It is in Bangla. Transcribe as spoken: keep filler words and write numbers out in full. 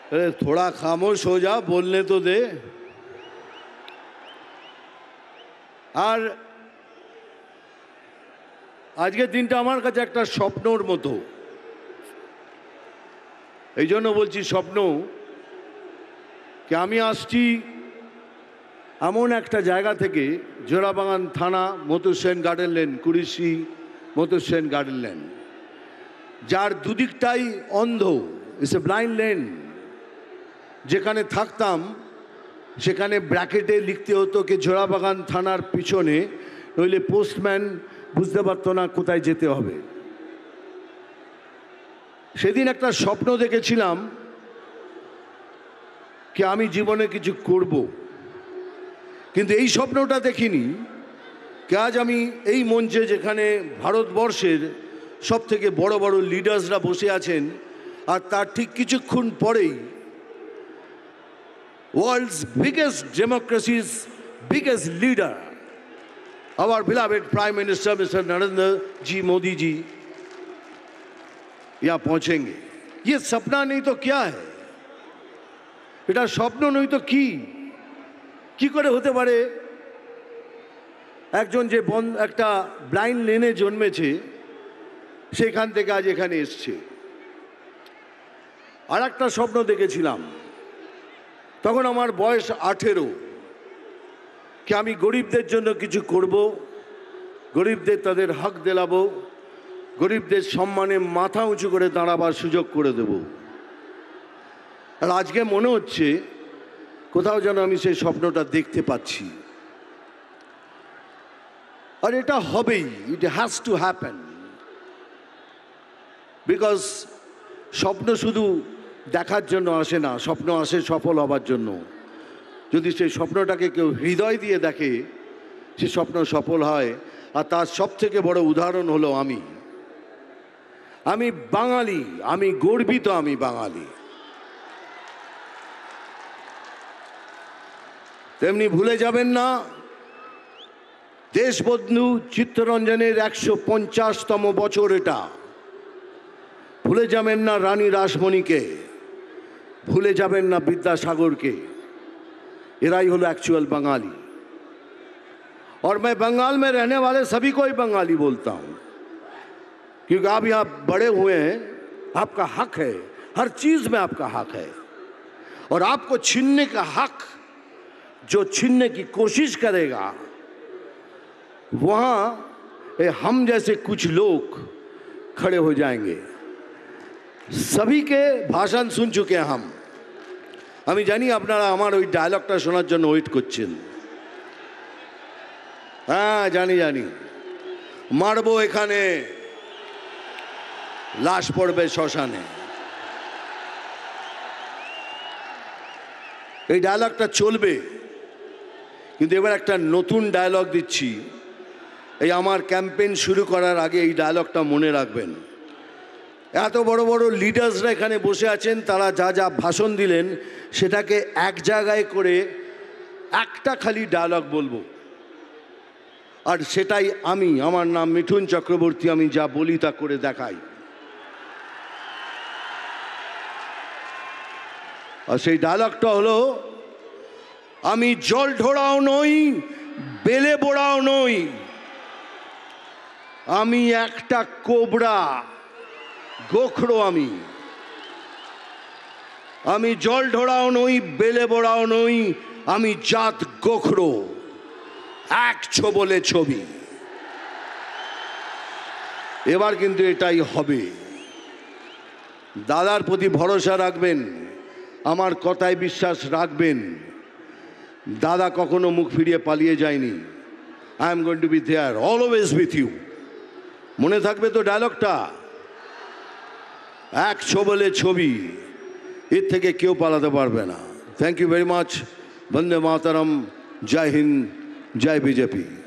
अरे थोड़ा खामोश हो जा, बोलने तो दे। আর আজকের দিনটা আমার কাছে একটা স্বপ্নর মতো। এই জন্য বলছি স্বপ্ন, কি আমি আসছি এমন একটা জায়গা থেকে, জোড়াবাগান থানা, মতুর সেন গার্ডেন লেন, কুড়িশি মতুর সেন গার্ডেন লেন, যার দুদিকটাই অন্ধ, ইটস এ ব্লাইন্ড লেন। যেখানে থাকতাম সেখানে ব্র্যাকেটে লিখতে হতো কি জোড়াবাগান থানার পিছনে, নইলে পোস্টম্যান বুঝতে পারতো না কোথায় যেতে হবে। সেদিন একটা স্বপ্ন দেখেছিলাম কি আমি জীবনে কিছু করব, কিন্তু এই স্বপ্নটা দেখিনি কি আজ আমি এই মঞ্চে, যেখানে ভারতবর্ষের সব থেকে বড় বড় লিডার্সরা বসে আছেন, আর তার ঠিক কিছুক্ষণ পরেই world's biggest democracy's biggest leader, our beloved Prime Minister Mister Narendra Ji Modi ji यहाँ पहुंचेंगे। ये सपना नहीं तो क्या है? এটা স্বপ্ন নই তো কি? কি করে হতে পারে একজন যে বন একটা ব্লাইন্ড লেনে জন্মেছে সেখান থেকে আজ এখানে এসছে। আর একটা স্বপ্ন দেখেছিলাম, তখন আমার বয়স আঠেরো, কি আমি গরিবদের জন্য কিছু করব, গরিবদের তাদের হক দিলাবো, গরিবদের সম্মানে মাথা উঁচু করে দাঁড়াবার সুযোগ করে দেব। আর আজকে মনে হচ্ছে কোথাও যেন আমি সেই স্বপ্নটা দেখতে পাচ্ছি। আর এটা হবেই, it has to happen, because স্বপ্ন শুধু দেখার জন্য আসে না, স্বপ্ন আসে সফল হবার জন্য। যদি সেই স্বপ্নটাকে কেউ হৃদয় দিয়ে দেখে, সে স্বপ্ন সফল হয়। আর তার সব থেকে বড় উদাহরণ হলো আমি। আমি বাঙালি, আমি গর্বিত, আমি বাঙালি। তেমনি ভুলে যাবেন না দেশবন্ধু চিত্তরঞ্জনের একশো পঞ্চাশতম বছর এটা। ভুলে যাবেন না রানী রাসমণিকে, ভুলে যাবেন না বিদ্যাসাগরকে। এরাই হলো एक्चुअल बंगाली। और मैं बंगाल में रहने वाले सभी को ही बंगाली बोलता हूँ, क्योंकि आप यहाँ बड़े हुए हैं, आपका हक है, हर चीज़ में आपका हक है। और आपको छीनने का हक जो छीनने की कोशिश करेगा, वहाँ हम जैसे कुछ लोग खड़े हो जाएंगे। सभी के भाषण सुन चुके हैं हम। আমি জানি আপনারা আমার ওই ডায়লগটা শোনার জন্য ওয়েট করছেন। হ্যাঁ জানি জানি, মারবো এখানে, লাশ পড়বে শ্মশানে। এই ডায়লগটা চলবে, কিন্তু এবার একটা নতুন ডায়লগ দিচ্ছি। এই আমার ক্যাম্পেইন শুরু করার আগে এই ডায়লগটা মনে রাখবেন। এত বড় বড় লিডার্সরা এখানে বসে আছেন, তারা যা যা ভাষণ দিলেন সেটাকে এক জায়গায় করে একটা খালি ডায়লগ বলবো, আর সেটাই আমি। আমার নাম মিঠুন চক্রবর্তী, আমি যা বলি তা করে দেখাই। আর সেই ডায়লগটা হলো, আমি জল ঢোড়াও নই, বেলে বোড়াও নই, আমি একটা কোবরা, গোখরো। আমি আমি জল ঢোড়াও নই, বেলে বোড়াও নই, আমি জাত গোখরো, এক ছোবলে ছবি। এবার কিন্তু এটাই হবে। দাদার প্রতি ভরসা রাখবেন, আমার কথায় বিশ্বাস রাখবেন। দাদা কখনো মুখ ফিরিয়ে পালিয়ে যায়নি। I am going to be there always with you. মনে থাকবে তো ডায়লগটা? এক ছোবলে ছবি, এর থেকে কেউ পালাতে পারবে না। Thank you very much. Vande Mataram, Jai Hind, Jai BJP.